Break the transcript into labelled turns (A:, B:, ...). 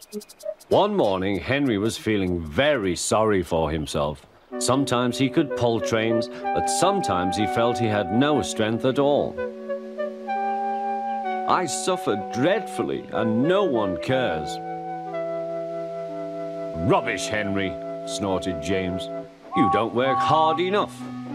A: One morning, Henry was feeling very sorry for himself. Sometimes he could pull trains, but sometimes he felt he had no strength at all. I suffered dreadfully, and no one cares. Rubbish, Henry, snorted James. You don't work hard enough.